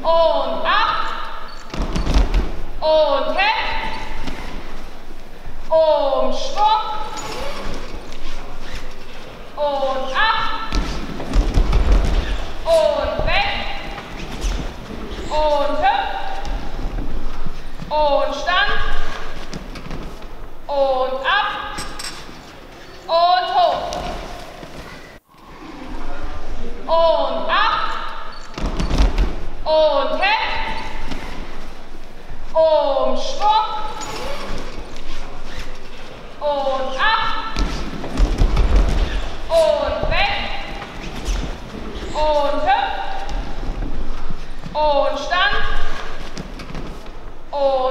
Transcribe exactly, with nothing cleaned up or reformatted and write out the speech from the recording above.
und ab und weg, Umschwung und ab und weg und hüpf und Stand und ab und hoch und ab und weg, Umschwung und ab und weg und hüpf und Stand und